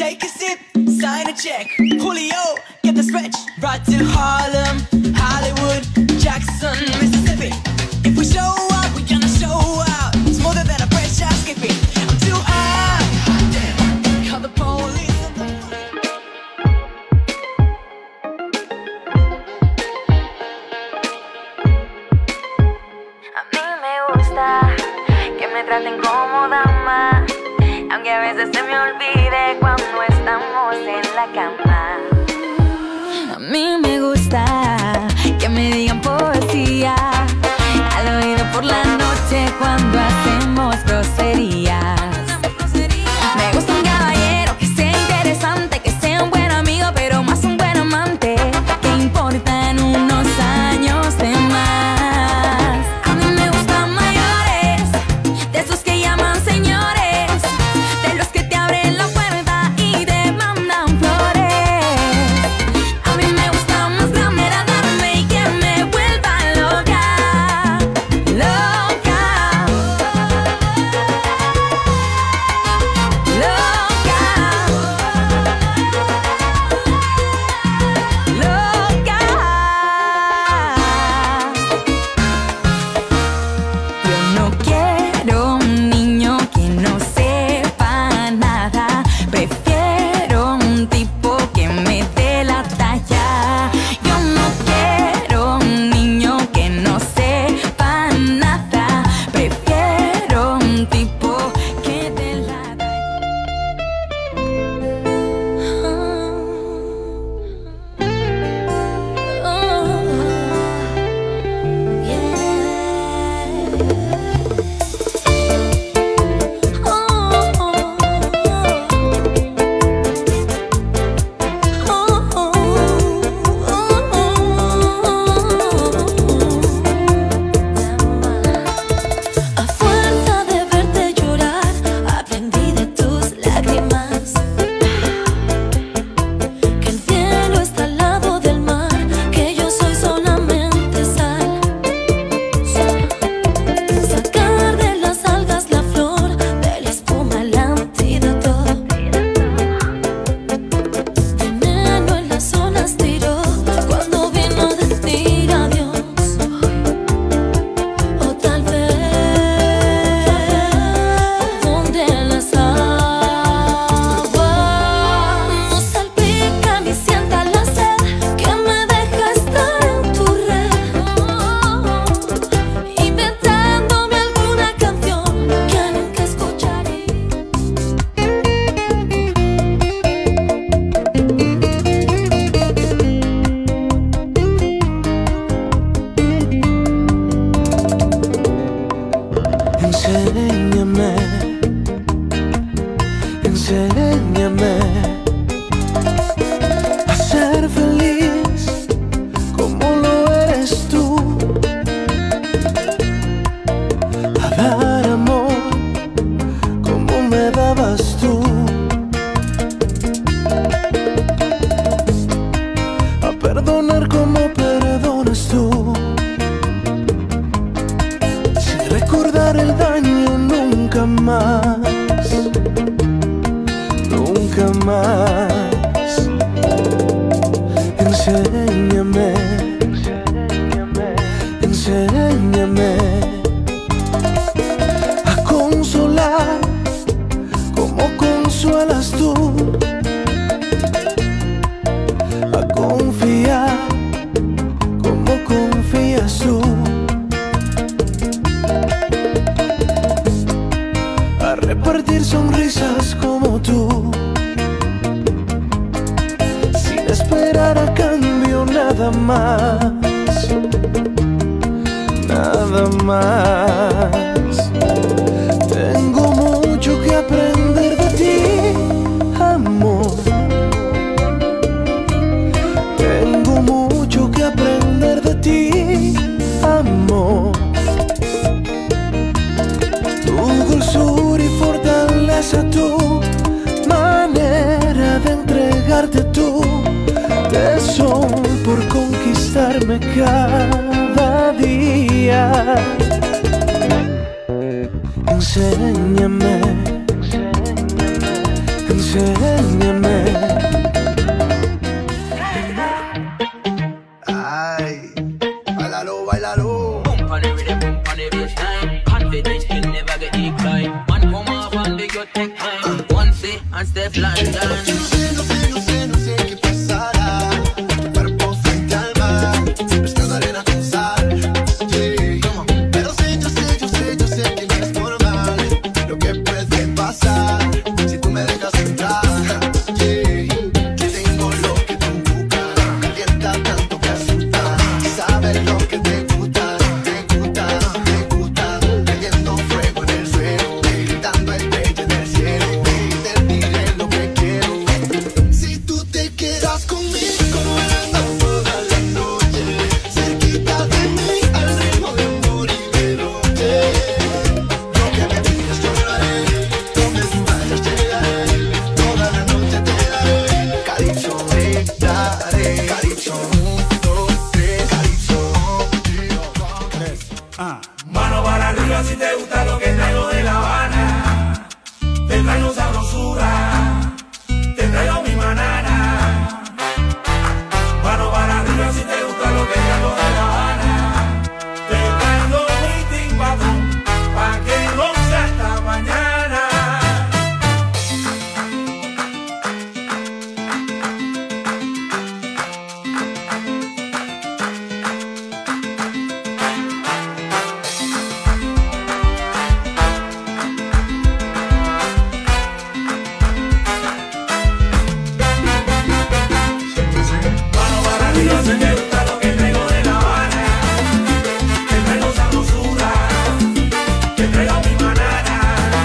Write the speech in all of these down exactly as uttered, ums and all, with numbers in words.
Take a sip, sign a check. Julio, get the stretch. Right to Harlem, Hollywood, Jackson, Mississippi. If we show up, we gonna show out. Smoother than a fresh ass skipping. I'm too high. Damn, call the police. A mí me gusta que me traten como dama, aunque a veces se me olvide cuando estamos en la cama. A mí me gusta que me digan poesía al oído por la noche cuando hacemos groserías. Me gusta un caballero que sea interesante, que sea un buen amigo, pero más un buen amante. ¿Qué importan unos años de más? A mí me gustan mayores, de esos que llaman señores, de los que te abren la puerta y te mandan flores. A mí me gusta más grande darme y que me vuelva loca, loca, loca, loca. Yo no quiero un niño que no sepa nada, prefiero un tipo que me dé la talla. Yo no quiero un niño que no sepa nada, prefiero un tipo que dé la A fuerza de verte llorar, aprendí de tus lágrimas que el cielo está al lado del mar, que yo soy solamente sal. Sacar de las algas la flor, de la espuma el antídoto. Veneno en las olas tiró cuando vino a decir adiós. O tal vez donde las aguas no salpican y sienta la sed que me deja estar en tu red, inventándome alguna canción que nunca escucharé. Enséñame, enséñame a ser feliz como lo eres tú, a dar amor como me dabas tú, a perdonar como perdonas tú, sin recordar el daño nunca más, nunca más. Enséñame, enséñame a consolar como consuelas tú, a confiar como confías tú, a repartir sonrisas como tú, sin esperar a cambio nada más, nada más. Tengo mucho que aprender de ti, amor. Tengo mucho que aprender de ti, amor. Tu dulzura y fortaleza, tu manera de entregarte tú, tesón por conquistarme cada día. Enséñame, enséñame and Steph London. No sé, no sé, no sé, no sé qué pasará. Tu cuerpo frente al mar, mezclando arena con sal. Yeah. Pero sé, yo sé, yo sé, yo sé que no es normal lo que puede pasar si tú me dejas entrar. Yeah. Yo tengo lo que tú buscas, calienta tanto que asusta. Sabes lo que te gusta, te gusta, te gusta. Cayendo fuego en el suelo, gritando estrella en el cielo. Te diré lo que quiero. Si tú te quedas conmigo, bailando toda la noche, cerquita de mí, al ritmo de amor y de noche. Lo que me pidas yo lo haré, donde tú vayas llegaré, toda la noche te daré. Calypso, te daré. Calypso, un, dos, tres, Calypso. Ah. Mano para arriba si te gusta lo que traigo de La Habana. Te traigo sabrosura, te traigo mi manana. Mano para arriba si te gusta lo que traigo de La Habana. Te traigo mi timbatón, pa' que goce hasta mañana. Mano para arriba si te gusta lo que traigo de La Habana. Te traigo sabrosura, te traigo mi manana.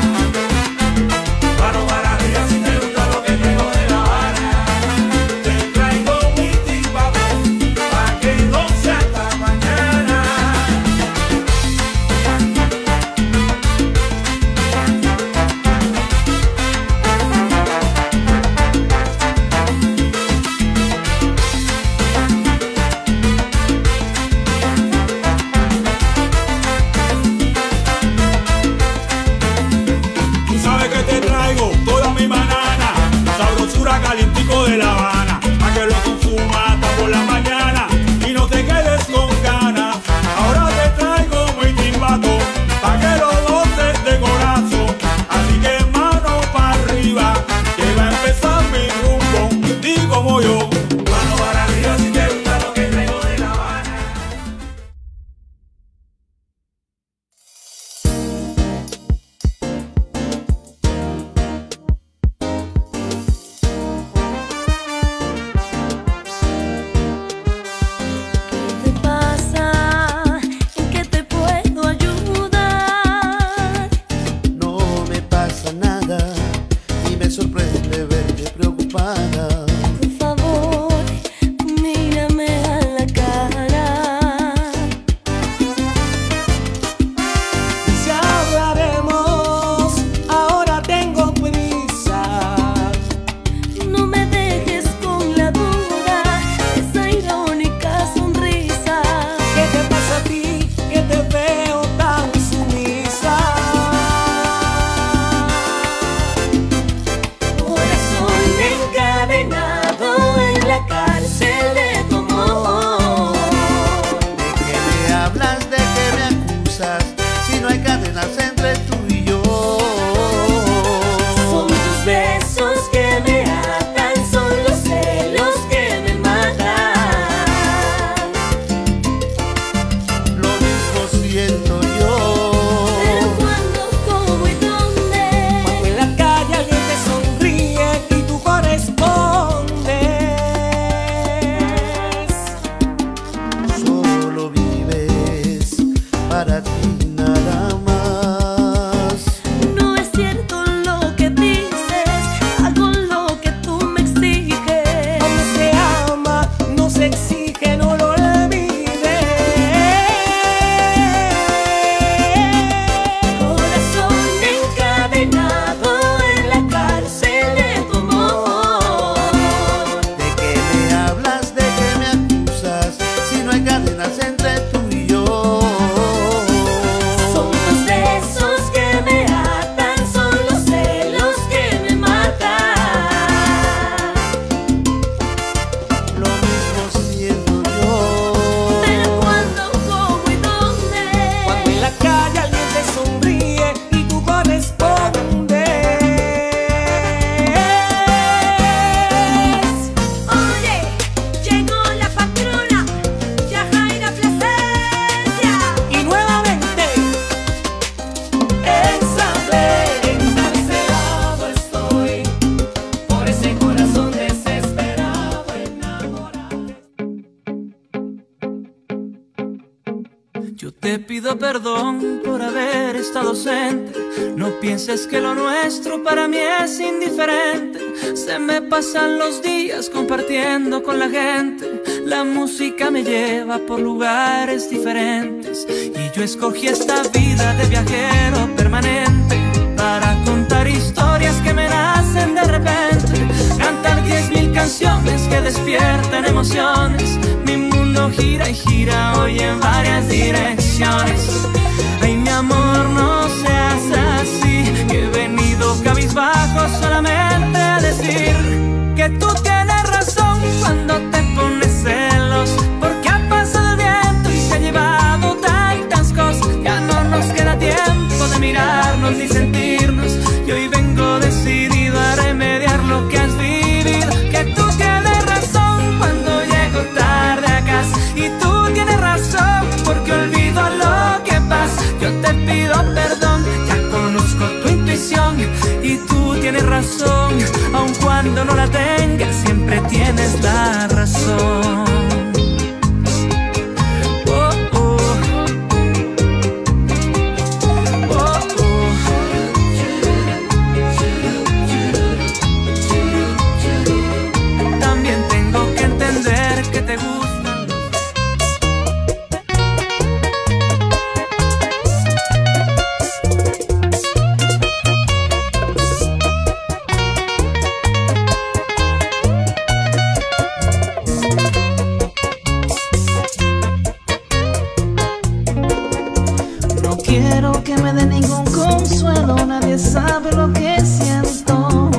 Mano para arriba si te gusta lo que traigo de La Habana. Te traigo mi timbatón, pa' que goce hasta mañana. Tú sabes que te traigo toda mi banana, sabrosura calientico de La Habana, pa' que lo consumas hasta por la mañana y no te quedes con ganas. Ahora te traigo mi timbato, pa' que lo goces de corazón. Así que mano para arriba, que va a empezar mi rumbo, digo como yo. Mano para arriba si te gusta lo que traigo de La Habana. ¿Qué te pasa? ¿En qué te puedo ayudar? No me pasa nada y me sorprende verte preocupada. Por favor, mírame a la cara. Si hablaremos, ahora tengo prisa. No me dejes con la duda, esa irónica sonrisa. ¿Qué te pasa a ti que te veo tan sumisa? Corazón encadenado. te pido perdón por haber estado ausente. No pienses que lo nuestro para mí es indiferente. Se me pasan los días compartiendo con la gente. La música me lleva por lugares diferentes y yo escogí esta vida de viajero permanente para contar historias que me nacen de repente. Cantar diez mil canciones que despiertan emociones. Mi mundo gira y gira hoy en varias direcciones. Ay, mi amor, no seas así, que he venido cabizbajo solamente a decir que tú tienes razón cuando te pones celos, porque ha pasado el viento y se ha llevado tantas cosas. Ya no nos queda tiempo de mirarnos ni sentirnos, y hoy vengo decidido a remediar lo que has vivido. Que tú tienes razón cuando llego tarde a casa, y tú tienes razón porque olvido lo que pasa. Yo te pido perdón, ya conozco tu intuición, y tú tienes razón, aun cuando no la tengas, siempre tienes la razón. Oh, oh. Oh, oh. También tengo que entender que te gustan. Quiero que me dé ningún consuelo, nadie sabe lo que siento.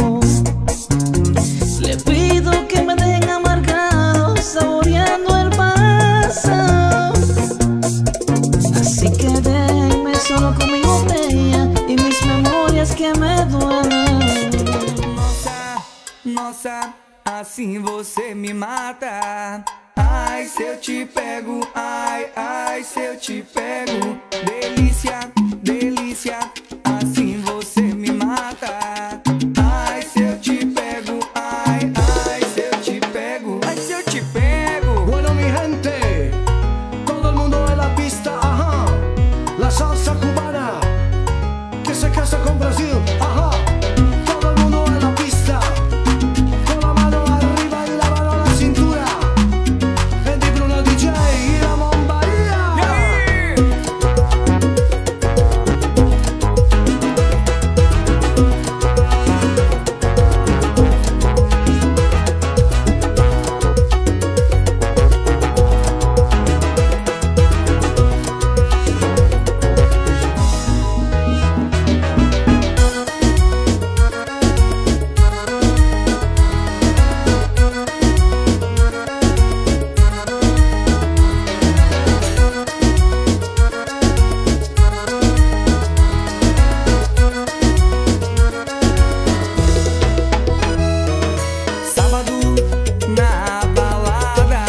Le pido que me dejen amargado, saboreando el pasado. Así que déjenme solo con mi botella y mis memorias que me duelen. Nossa, nossa, assim você me mata. Ai, se eu te pego, ai, ai, se eu te pego. Delícia, delícia, assim você me mata. Ai, se eu te pego, ai, ai, se eu te pego. Ai, se eu te pego. Bueno, mi gente, todo el mundo en la pista, ajá. La salsa cubana que se casa con Brasil, ajá. Todo el mundo en la pista, con la mano arriba y la mano a la cintura. Eddie Bruno D J y Ramón Bahía. Sábado na balada,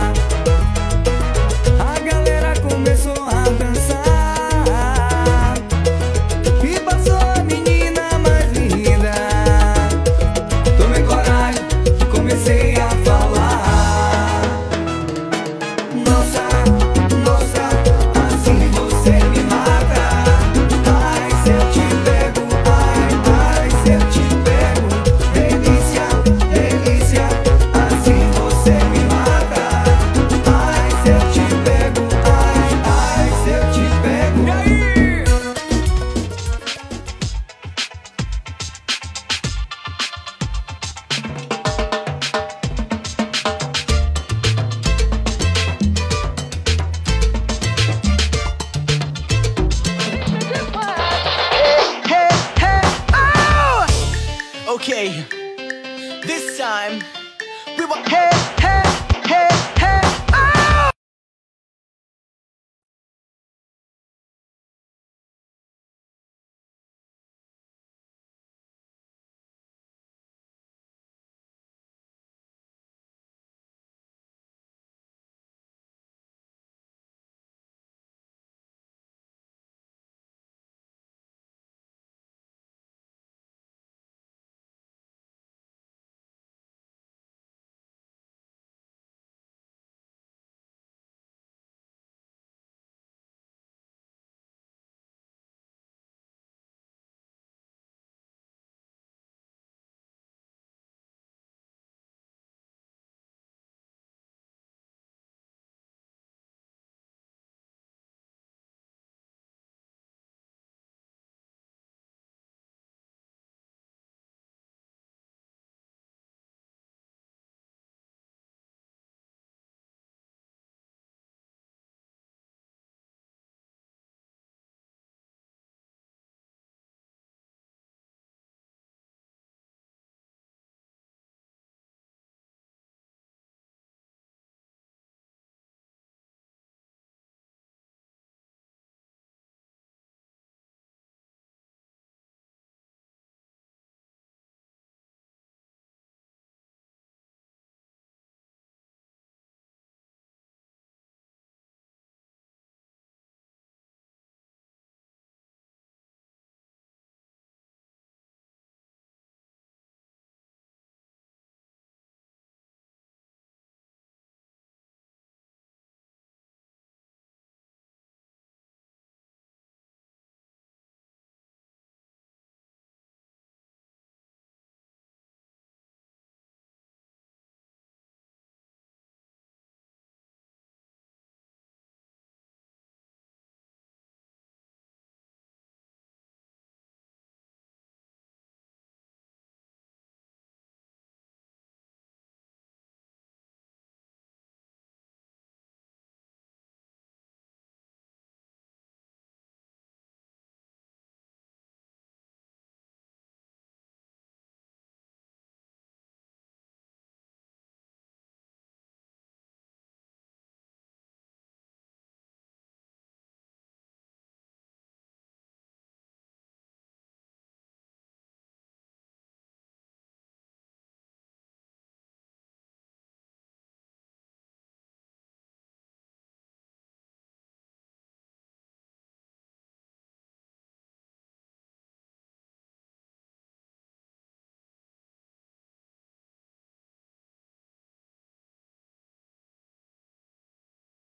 a galera começou a dançar e passou a menina mais linda. Tomei coragem, comecei a falar. Nossa, nossa, assim você me mata. Ai, se eu te pego, ai, ai, se eu te pego. Delícia, delícia, assim você me mata. Ai, se eu te pego, ai, ai, se eu te pego. E aí? Hey, hey, oh! Okay, this time we were hey, hey.